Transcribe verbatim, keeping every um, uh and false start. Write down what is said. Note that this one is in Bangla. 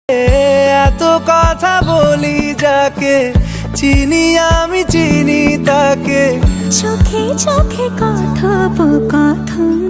এত কথা বলি যাকে চিনি আমি চিনি তাকে, চোখে চোখে কথোপকথন